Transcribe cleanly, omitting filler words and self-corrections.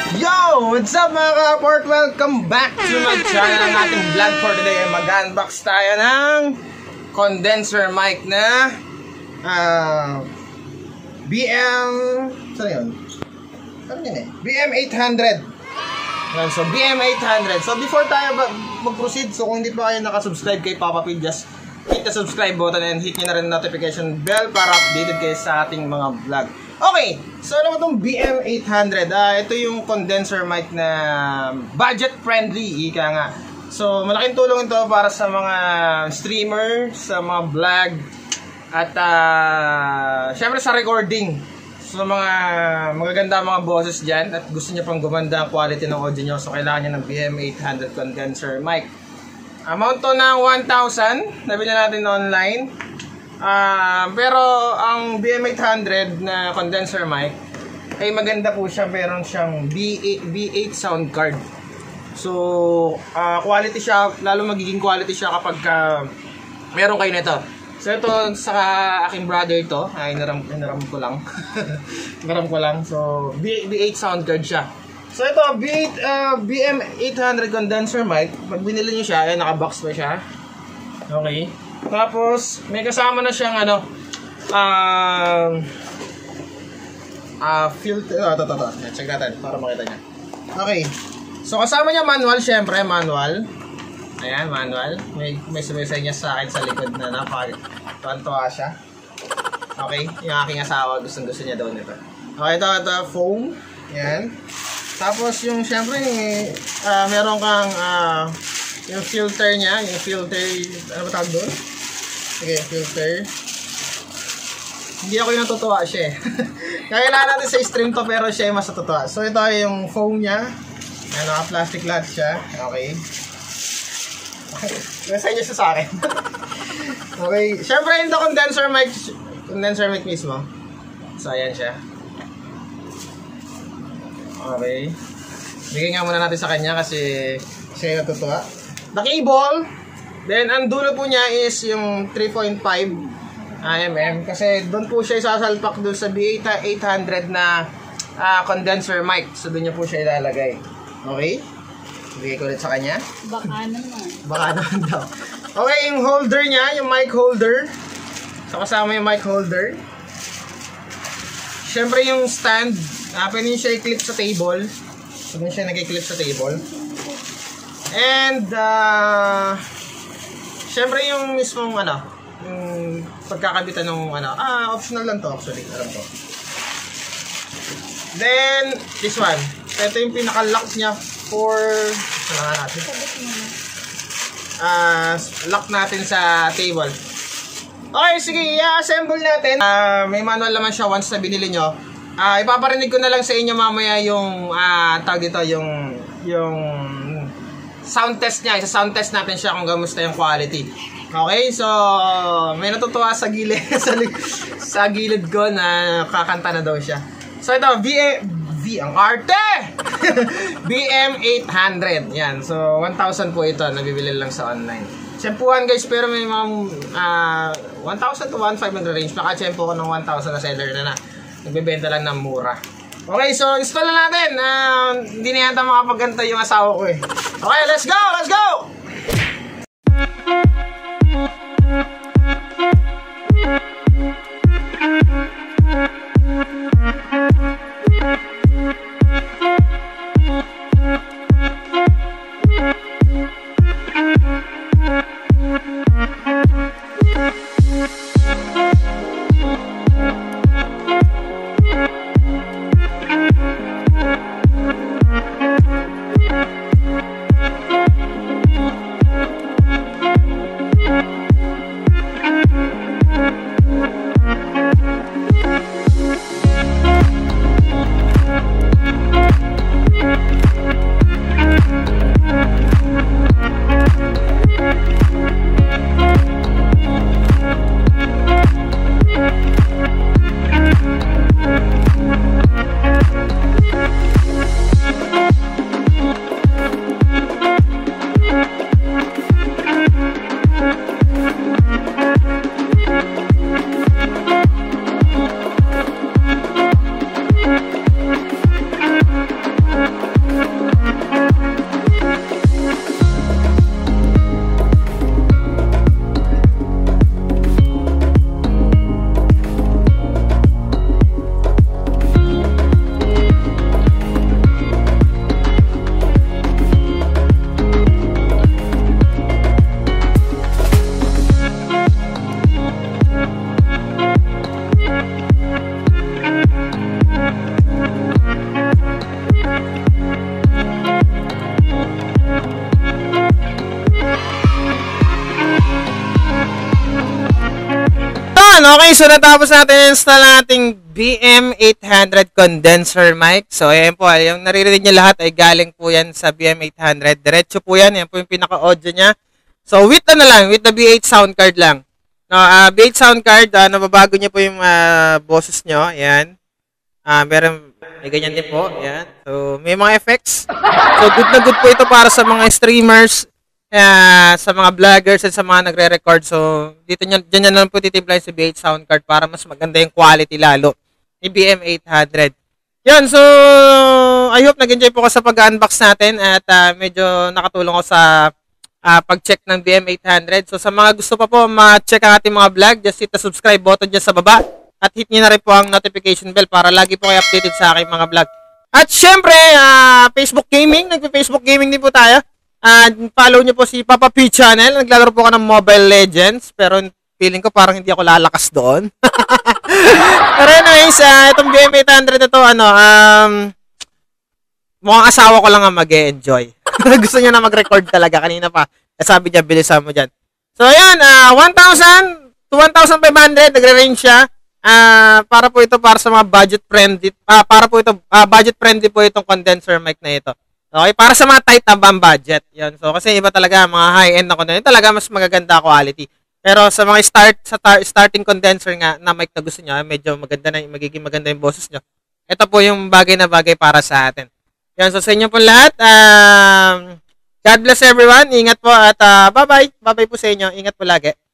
Yo! What's up mga ka-apport? Welcome back to my channel. Ang ating vlog for today ay mag-unbox tayo ng condenser mic na BM... Saan yun? Saan yun eh? BM800. So BM800. So before tayo mag-proceed, so kung hindi pa kayo nakasubscribe kay Papa P, just hit the subscribe button and hit nyo na rin notification bell para updated kayo sa ating mga vlog. Okay, so ano ba itong BM800? Ito yung condenser mic na budget friendly, ika nga. So malaking tulong ito para sa mga streamer, sa mga vlog, at syempre sa recording. So mga magaganda mga boses dyan at gusto niya pang gumanda ang quality ng audio nyo, so kailangan niya ng BM800 condenser mic. Amount to ng 1,000, nabili natin online. Pero ang BM800 na condenser mic ay maganda po siya, meron siyang B8 sound card. So quality siya, lalo magiging quality siya kapag meron kayo nito. So ito sa aking brother ito, ay naram ko lang. Naram ko lang. So B8 sound card siya. So ito BM800 condenser mic, pag binili niyo siya, ay naka-box pa siya. Okay. Tapos, may kasama na siyang filter. Ito. Check natin para makita niya. Okay. So, kasama niya manual, syempre, manual. Ayan, manual. May sumisay niya sa akin sa likod na napag-tuwa siya. Okay. Yung aking asawa, gusto niya daw nito. Okay, ito, foam. Ayan. Tapos, yung, syempre, meron kang, yung filter niya, ano ba tawag doon? Okay, filter. Hindi ako yung natutuwa siya eh. Kailangan natin sa stream to, pero siya yung mas natutuwa. So ito yung foam niya. Ano, plastic lahat siya. Okay. Nasa inyo siya sa akin. Okay. Siyempre yung condenser mic mismo. So ayan siya. Okay. Bigyan nga muna natin sa kanya kasi siya yung natutuwa. The cable. Then, ang dulo po niya is yung 3.5 mm. Kasi doon po siya isasalpak doon sa B800 na condenser mic. So, doon niya po siya ilalagay. Okay? Bigay ko ulit sa kanya. Baka naman. Baka naman daw. Okay, yung holder niya, yung mic holder. So, kasama yung mic holder. Siyempre, yung stand. Pwede nyo siya i-clip sa table. So, doon siya nag-i-clip sa table. And, siyempre yung mismong yung pagkakabitan ng optional lang to actually, alam ko. Then, this one. Ito yung pinaka-lock niya for, lock natin sa table. Okay, sige, i-assemble natin. May manual naman siya once na binili nyo. Ipaparinig ko na lang sa inyo mamaya yung, tawag dito, yung sound test niya. Isa-sound test natin siya kung gamusta yung quality. Okay, so may natutuwa sa gilid sa gilid ko na kakanta na daw siya. So ito, ang arte! BM800. Yan, so 1,000 po ito. Nabibili lang sa online. Tsempuhan guys, pero may mga 1,000 to 1,500 range. Naka-tsempo ko ng 1,000 na seller na nagbebenta lang ng mura. Okay, so install na natin. Hindi na yata makapagantay yung asawa ko eh. Okay, let's go! Let's go! Okay, so natapos natin install nating BM800 condenser mic. So, ayan po, yung naririnig niyo lahat ay galing po yan sa BM800. Diretso po yan, yan po yung pinaka-audio niya. So, with the B8 sound card lang. No, B8 sound card, nababago niyo po yung boses niyo, ayan. May ganyan din po, ayan. So, may mga effects. So, good na good po ito para sa mga streamers, sa mga vloggers at sa mga nagre-record. So, dyan nyo lang po titimpla sa B8 sound card para mas maganda yung quality lalo ni BM800. Yun, so, I hope nag-enjoy po ko sa pag-unbox natin at medyo nakatulong ko sa pag-check ng BM800. So, sa mga gusto pa po ma-check ang ating mga vlog, just hit the subscribe button dyan sa baba at hit nyo na rin po ang notification bell para lagi po kayo updated sa aking mga vlog. At syempre, Facebook Gaming, nagpe-Facebook Gaming din po tayo. Follow nyo po si Papa P channel. Naglalaro po ako ng Mobile Legends. Pero feeling ko parang hindi ako lalakas doon. Pero anyways, itong BM800 na to, mukhang asawa ko lang ang mag-e-enjoy. Gusto niya na mag-record talaga. Kanina pa, sabi niya, bilisan mo dyan. So, ayan, 1,000 to 1,500, nagre-range siya. Para po ito para sa mga budget friendly. Budget friendly po itong condenser mic na ito. Okay, para sa mga tight na budget. Yan. So, kasi iba talaga, mga high-end na condenser, talaga mas magaganda quality. Pero sa mga starting condenser nga na mic na gusto niya, medyo maganda na, magiging maganda yung boses niyo. Ito po yung bagay na bagay para sa atin. Yan, so sa inyo po lahat, God bless everyone. Ingat po at bye-bye. Bye-bye po sa inyo. Ingat po lagi.